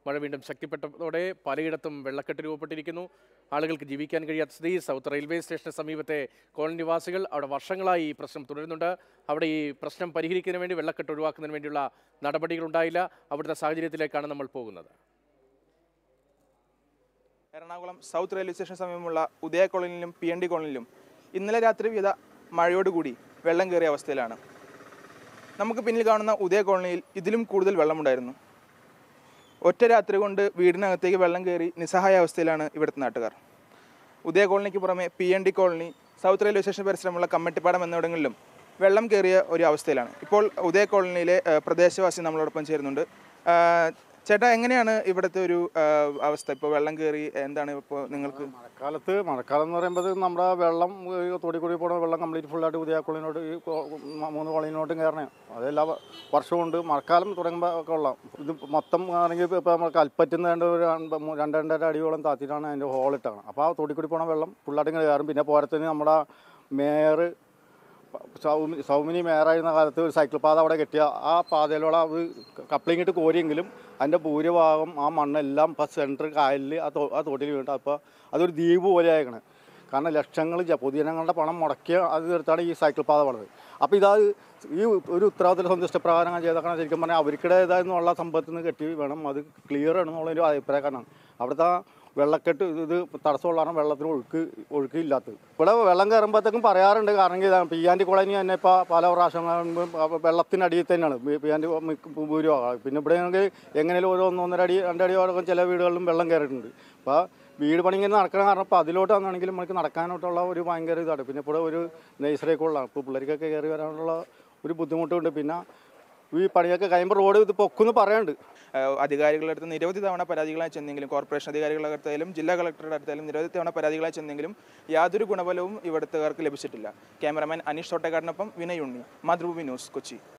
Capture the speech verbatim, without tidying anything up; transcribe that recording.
മഴ വീണ്ടും ശക്തിപ്പെട്ടതോടെ പലയിടത്തും വെള്ളക്കെട്ട് രൂപപ്പെട്ടിരിക്കുന്നു. ആളുകൾക്ക് ജീവിക്കാൻ കഴിയാത്ത സ്ഥിതി. സൗത്ത് റെയിൽവേ സ്റ്റേഷന് സമീപത്തെ കോളനി നിവാസികൾ അവിടെ വർഷങ്ങളായി ഈ പ്രശ്നം തുടരുന്നുണ്ട്. അവിടെ ഈ പ്രശ്നം പരിഹരിക്കുന്നതിന് വേണ്ടി വെള്ളക്കെട്ട് ഒഴിവാക്കുന്നതിന് വേണ്ടിയുള്ള നടപടികളുണ്ടായില്ല. അവിടുത്തെ സാഹചര്യത്തിലേക്കാണ് നമ്മൾ പോകുന്നത്. എറണാകുളം സൗത്ത് റെയിൽവേ സ്റ്റേഷന് സമീപമുള്ള ഉദയ കോളനിയിലും പി എൻ ഡി കോളനിയിലും ഇന്നലെ രാത്രി പെയ്ത മഴയോടുകൂടി വെള്ളം കയറിയ അവസ്ഥയിലാണ്. നമുക്ക് പിന്നിൽ കാണുന്ന ഉദയ കോളനിയിൽ ഇതിലും കൂടുതൽ വെള്ളമുണ്ടായിരുന്നു. ഒറ്റ രാത്രി കൊണ്ട് വീടിനകത്തേക്ക് വെള്ളം കയറി നിസ്സഹായ അവസ്ഥയിലാണ് ഇവിടുത്തെ നാട്ടുകാർ. ഉദയ കോളനിക്ക് പുറമെ P N D colony, south railway station പരിസരമുള്ള കമ്മട്ടിപ്പാടം എന്നിവിടങ്ങളിലും വെള്ളം കയറിയ ഒരു അവസ്ഥയിലാണ്. ഇപ്പോൾ ഉദയ കോളനിയിലെ പ്രദേശവാസി നമ്മളോടൊപ്പം ചേരുന്നുണ്ട്. ചേട്ടാ, എങ്ങനെയാണ് ഇവിടുത്തെ ഒരു അവസ്ഥ? ഇപ്പോൾ വെള്ളം കയറി എന്താണ് ഇപ്പോൾ നിങ്ങൾക്ക്? മഴക്കാലത്ത് മഴക്കാലം എന്ന് പറയുമ്പോൾ നമ്മുടെ വെള്ളം തൊടി കൂടി പോകുന്ന വെള്ളം കംപ്ലീറ്റ് ഫുള്ളായിട്ട് ഉദയ കോളനിയോട് ഈ മൂന്ന് കോളനിയോട്ടും കയറണേ. അതെല്ലാ വർഷവും ഉണ്ട്. മഴക്കാലം തുടങ്ങുമ്പോൾ ഒക്കെ ഉള്ള ഇത് മൊത്തം ആണെങ്കിൽ ഇപ്പോൾ നമ്മൾ കൽപ്പറ്റുന്ന ഒരു രണ്ട് രണ്ടര അടിയോളം താത്തിയിട്ടാണ് അതിൻ്റെ ഹോളിട്ടാണ്. അപ്പോൾ ആ തൊടി കൂടി പോകുന്ന വെള്ളം ഫുള്ളായിട്ട് ഇങ്ങനെ കയറും. പിന്നെ പോരത്തിന് നമ്മുടെ മേയർ സൗമിനി സൗമിനി മേയറായിരുന്ന കാലത്ത് ഒരു സൈക്കിൾ പാത അവിടെ കെട്ടിയ ആ പാതയിലൂടെ അത് കപ്ലിങ് ഇട്ട് കോരിയെങ്കിലും അതിൻ്റെ ഭൂരിഭാഗം ആ മണ്ണെല്ലാം ഇപ്പോൾ സെൻട്രൽ കായലിൽ ആ തോ ആ തോട്ടിൽ വീണിട്ട് അപ്പോൾ അതൊരു ദ്വീപ് പോലെ ആയിരിക്കണം. കാരണം ലക്ഷങ്ങൾ പൊതുജനങ്ങളുടെ പണം മുടക്കിയ അത് തീർത്താണ് ഈ സൈക്കിൾ പാത പണിത്. അപ്പോൾ ഇതാ ഈ ഒരു ഉത്തരവാദിത്ത സന്തുഷ്ടപ്രകാരം ചെയ്തേക്കണം. ശരിക്കും പറഞ്ഞാൽ അവർക്കിടേതായെന്നുള്ള സമ്പത്തിൽ നിന്ന് കെട്ടി വേണം അത് ക്ലിയർ ആണെന്നുള്ളൊരു അഭിപ്രായക്കാരാണ്. അവിടുത്തെ വെള്ളക്കെട്ട് ഇത് തടസ്സമുള്ളതാണ് വെള്ളത്തിന് ഒഴുക്ക് ഒഴുക്കില്ലാത്തത്. ഇവിടെ വെള്ളം കയറുമ്പോഴത്തേക്കും പറയാറുണ്ട്. കാരണം ഇതാണ് പി ആൻഡ് കോളനി തന്നെ ഇപ്പോൾ പല പ്രാവശ്യം വെള്ളത്തിനടിയിൽ തന്നെയാണ് പി ആൻഡ് ഭൂരിഭാഗം. പിന്നെ ഇവിടെ ആണെങ്കിൽ എങ്ങനെയും ഒരു ഒന്നൊന്നര അടി രണ്ടടി അടക്കം ചില വീടുകളിലും വെള്ളം കയറിയിട്ടുണ്ട്. അപ്പോൾ വീട് പണി ഇങ്ങനെ നടക്കണം. കാരണം അപ്പോൾ അതിലോട്ട് വന്നാണെങ്കിലും നമുക്ക് നടക്കാനായിട്ടുള്ള ഒരു ഭയങ്കര ഇതാണ്. പിന്നെ ഇവിടെ ഒരു നഴ്സറിയൊക്കെ ഉള്ളതാണ്. ഇപ്പോൾ പിള്ളേർക്കൊക്കെ കയറി വരാനുള്ള ഒരു ബുദ്ധിമുട്ടുണ്ട്. പിന്നെ ഈ പണിയൊക്കെ കഴിയുമ്പോൾ റോഡ് ഇത് പൊക്കുമെന്ന് പറയാനുണ്ട്. അധികാരികളുടെ അടുത്ത് നിരവധി തവണ പരാതികളായി ചെന്നെങ്കിലും, കോർപ്പറേഷൻ അധികാരികളുടെ അടുത്തായാലും ജില്ലാ കളക്ടറുടെ അടുത്തായാലും നിരവധി തവണ പരാതികളായി ചെന്നെങ്കിലും യാതൊരു ഗുണഫലവും ഇവിടുത്തുകാർക്ക് ലഭിച്ചിട്ടില്ല. ക്യാമറമാൻ അനീഷ് തോട്ടേക്കാടിനൊപ്പം വിനയ് ഉണ്ണി, മാതൃഭൂമി ന്യൂസ്, കൊച്ചി.